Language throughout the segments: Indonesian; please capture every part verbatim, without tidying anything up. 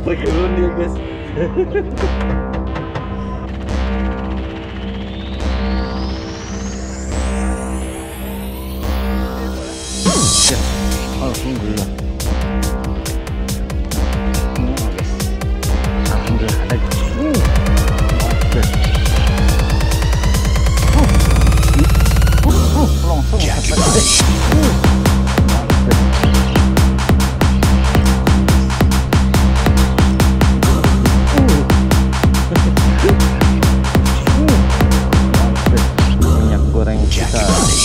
Terkebun dia guys. Ya, alhamdulillah. Oh, guys. Alhamdulillah ada. Uh. Oke. Uh. Uh, uh, langsung cepat. Uh. Minyak goreng kita.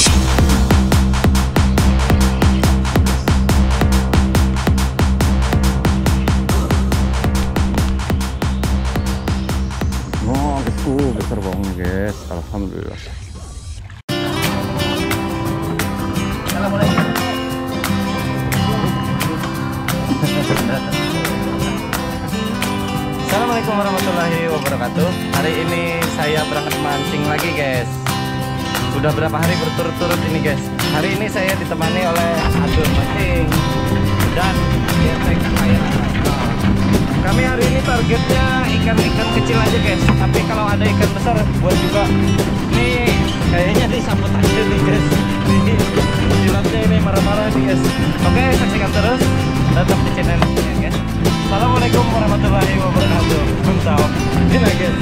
Oh, uh, besar banget guys. Alhamdulillah. Assalamualaikum warahmatullahi wabarakatuh. Hari ini saya berangkat mancing lagi guys. Sudah berapa hari berturut-turut ini guys. Hari ini saya ditemani oleh Adul mancing dan getek saya. Kami hari ini targetnya ikan-ikan kecil aja guys. Tapi kalau ada ikan besar buat juga. Nih kayaknya disambut aja nih guys. Nih jilatnya ini marah-marah nih guys. Oke, saksikan terus. Tetap di channel ini guys. Assalamualaikum warahmatullahi wabarakatuh. Mantap. Ini guys.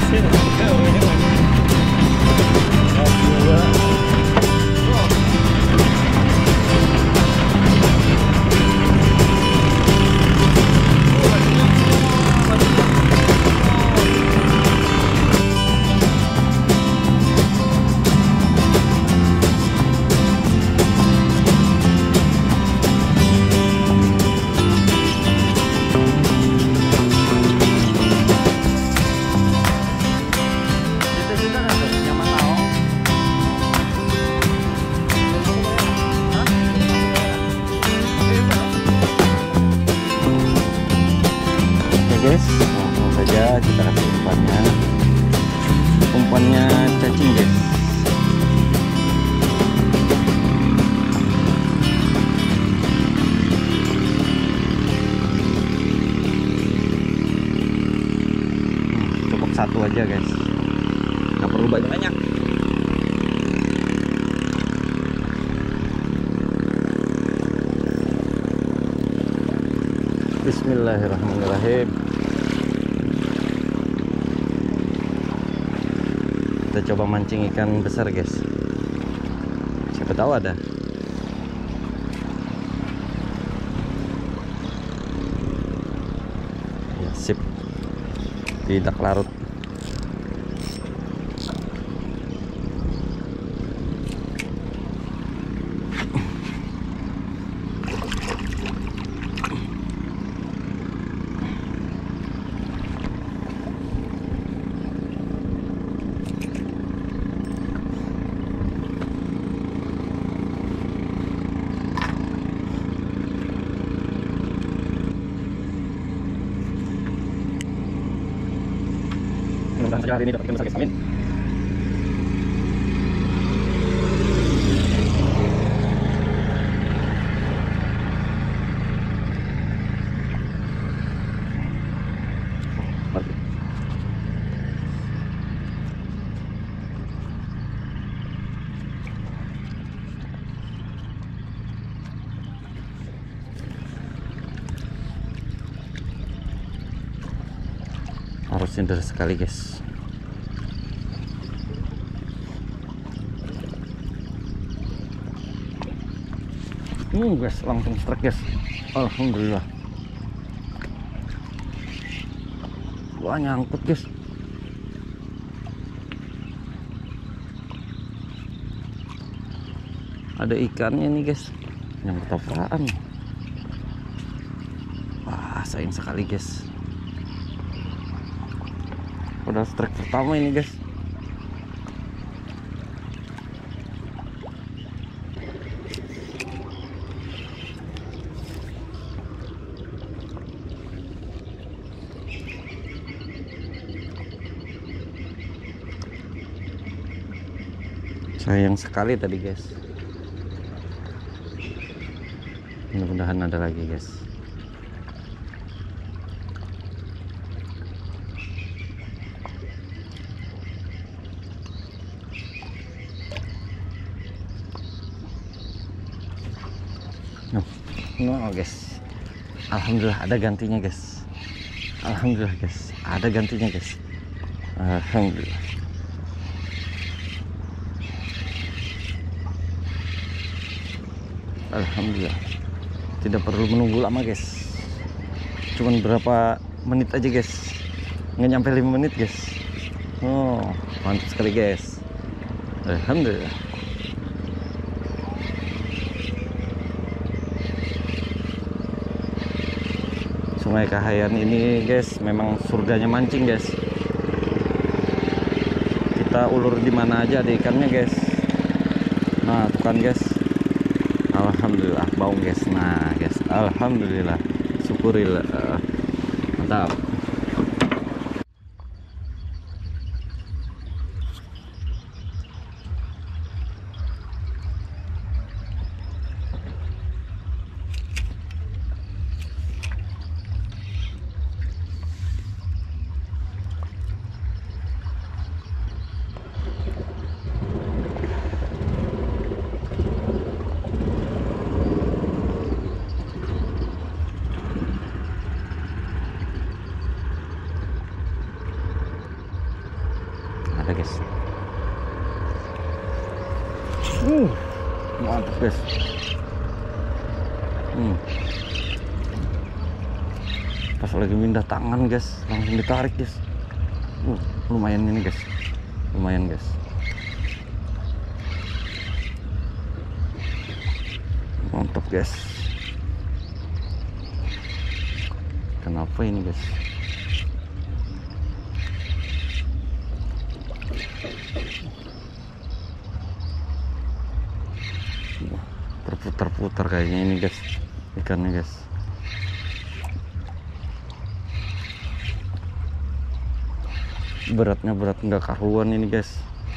Guys, langsung saja kita kasih umpannya. Umpannya cacing guys. Hmm, cukup satu aja guys, nggak perlu banyak-banyak. Bismillahirrahmanirrahim. Kita coba mancing ikan besar guys. Siapa tahu ada. Ya, sip. Tidak larut. Mudah-mudahan saja hari ini dapat ikan besar guys. Amin. Harusnya deras sekali guys. Hmm guys, langsung strike guys. Alhamdulillah. Wah, nyangkut guys. Ada ikannya nih guys. Nyangkut apaan? Wah, sayang sekali guys. Udah strike pertama ini guys. Sayang sekali tadi guys. Mudah-mudahan ada lagi guys. No guys, alhamdulillah ada gantinya guys. Alhamdulillah guys, ada gantinya guys. Alhamdulillah. Alhamdulillah. Tidak perlu menunggu lama guys. Cuman berapa menit aja guys. Nggak nyampe lima menit guys. Oh, mantap sekali guys. Alhamdulillah. Sungai Kahayan ini guys memang surganya mancing guys. Kita ulur di mana aja ada ikannya guys. Nah tuh kan guys, alhamdulillah baung guys. Nah guys, alhamdulillah, syukurillah, mantap. Ada guys. Uh, mantap guys. Hmm. Pas lagi mindah tangan guys, langsung ditarik guys. Uh, lumayan ini guys. Lumayan guys. Mantap guys. Kenapa ini guys? Terputar-putar kayaknya ini guys, ikannya guys. Beratnya berat nggak karuan ini guys.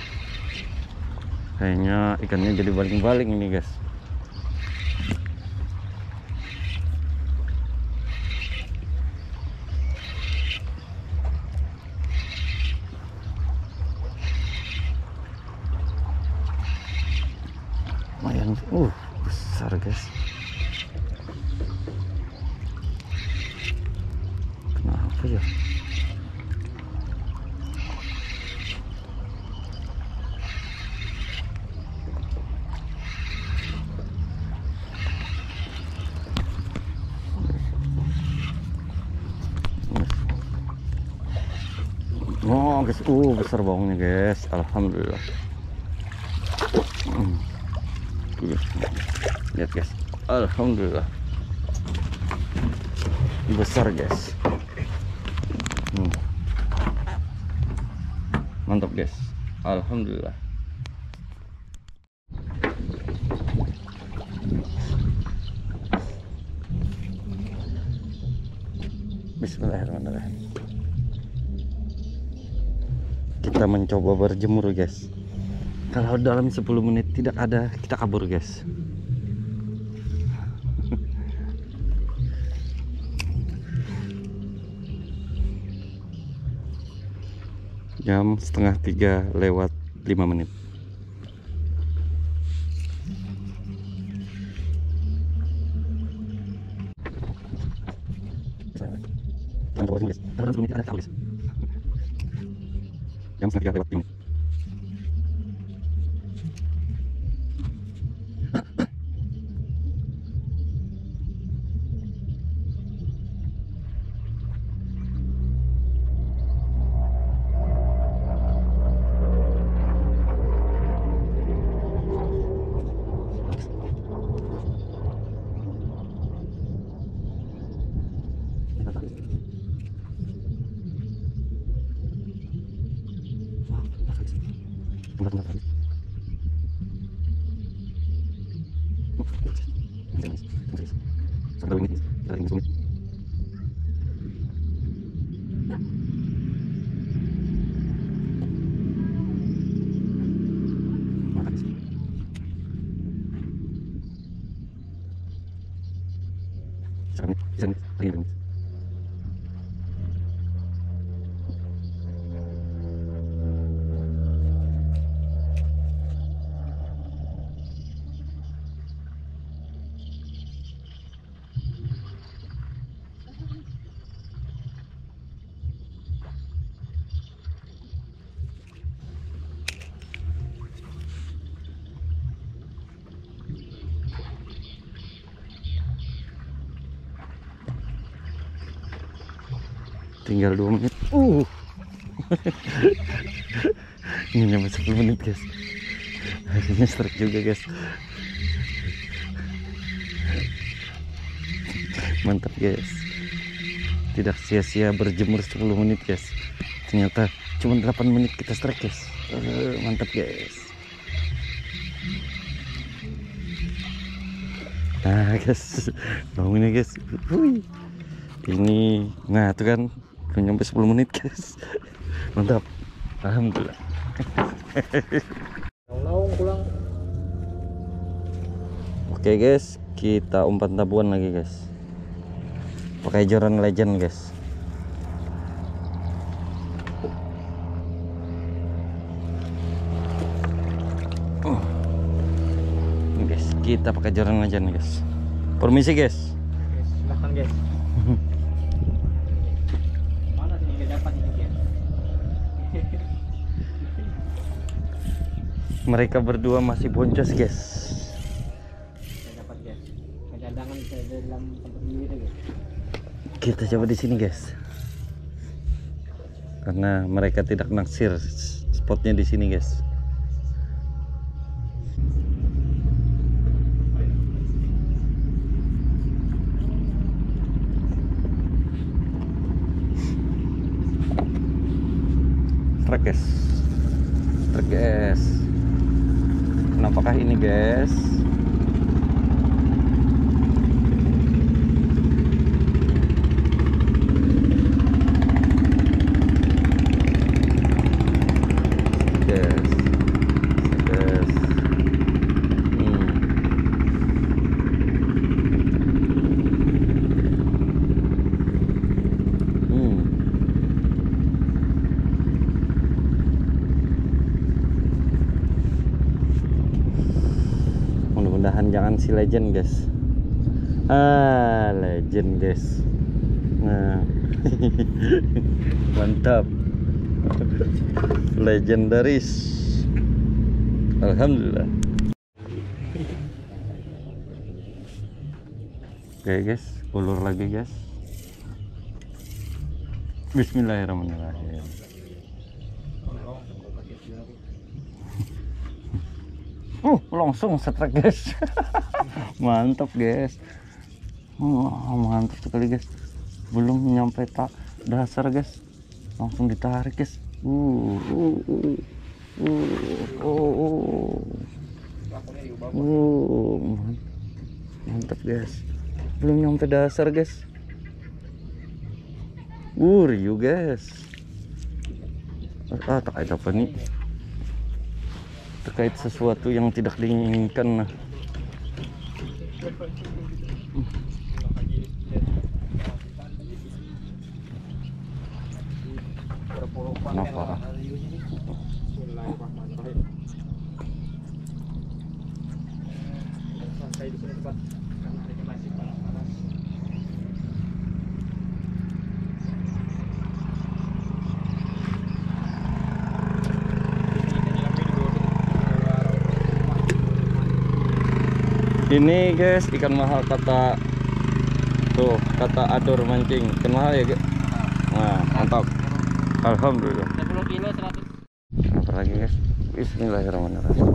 Kayaknya ikannya jadi baling-baling ini guys. Lumayan, uh besar guys. Kenapa ya? Oh guys, uh besar bawangnya guys. Alhamdulillah. Hmm. Lihat guys, alhamdulillah besar guys. Hmm. Mantap guys, alhamdulillah. Bismillahirrahmanirrahim. Kita mencoba berjemur guys. Kalau dalam sepuluh menit tidak ada, kita kabur guys. Jam setengah tiga lewat lima menit. Jam setengah tiga lewat lima menit. Tinggal dua menit. Uh. Ini nyampe sepuluh menit guys. Akhirnya strike juga guys. Mantap guys. Tidak sia-sia berjemur sepuluh menit guys. Ternyata cuma delapan menit kita strike guys. Uh, mantap guys. Nah guys, bangunnya guys. Hui. Ini, nah itu kan belum nyampe sepuluh menit guys. Mantap. Alhamdulillah. Oke guys, kita umpan tabuan lagi guys. Pakai joran legend guys. Oh. Ini guys, kita pakai joran legend guys. Permisi guys. Silahkan guys. Mana sih nggak dapat ini guys? Mereka berdua masih boncos guys. Nggak dapat guys. Cadangan saya dalam tempat ini guys. Kita coba di sini guys. Karena mereka tidak naksir spotnya di sini guys. Truk guys, truk guys. Kenapakah ini guys? Guys, guys. Hmm. Hmm. Mudah-mudahan jangan si legend guys. Ah, legend guys. Nah. Mantap. Legendaris. Alhamdulillah. Oke guys, ulur lagi guys. Bismillahirrahmanirrahim. Uh, langsung strike guys. Mantap guys. Oh, mantap sekali guys. Belum nyampe tak dasar guys, langsung ditarik guys. Uh, uh, uh, uh, uh, uh, uh, mantap guys. Belum nyampe dasar guys. Uh, riuh guys. Ah, tak ada apa nih? Terkait sesuatu yang tidak diinginkan. Nah. Kenapa? Ini guys, ikan mahal kata tuh, kata Ador mancing. Ikan mahal ya guys. Nah, mantap. Alhamdulillah. sepuluh kilo seratus. Apa lagi guys? Bismillahirrahmanirrahim.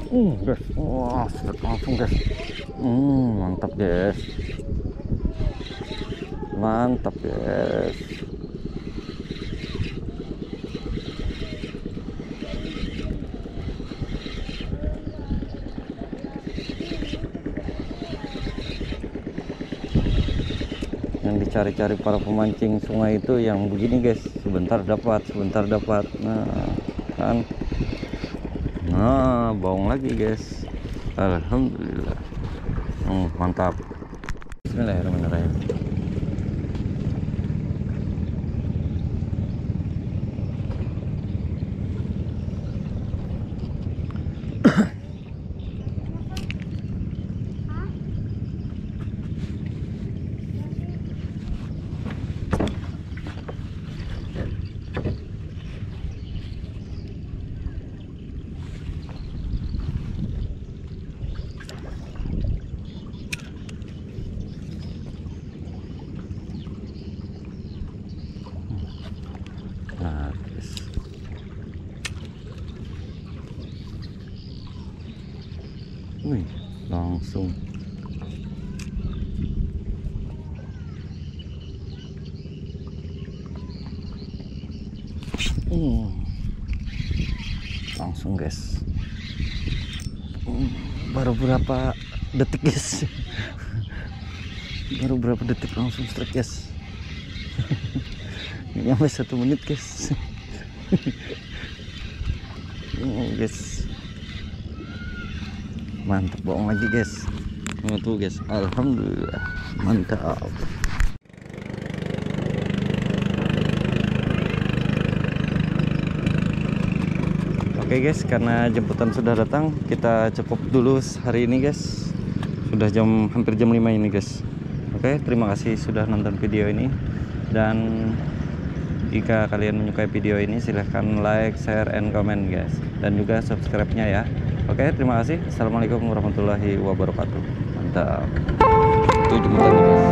Hmm, guys, wah, sedot langsung guys. Hmm, mantap guys, mantap guys. Yang dicari-cari para pemancing sungai itu yang begini guys, sebentar dapat, sebentar dapat. Nah, kan, nah, baung lagi guys. Alhamdulillah. Hmm, mantap. Bismillahirrahmanirrahim. Nah, guys. Wih, langsung. Hmm. Langsung guys. Hmm, baru berapa detik guys. Baru berapa detik langsung strike guys. Nggak nyampe satu menit guys. Oh, guys, mantap, bohong lagi guys. Oh, tuh guys, alhamdulillah, mantap. Oke guys, karena jemputan sudah datang, kita cukup dulu hari ini guys. Sudah jam hampir jam lima ini guys. Oke, terima kasih sudah nonton video ini. Dan jika kalian menyukai video ini, silahkan like, share, and comment guys. Dan juga subscribe-nya ya. Oke, terima kasih. Assalamualaikum warahmatullahi wabarakatuh. Mantap. Itu jemputannya guys.